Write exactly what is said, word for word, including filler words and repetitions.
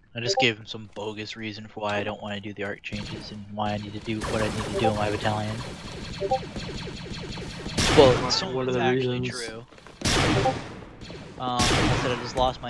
I just gave him some bogus reason for why I don't want to do the arc changes and why I need to do what I need to do in my battalion. Well, some What of are it's the actually reasons? true. Um, I said I just lost my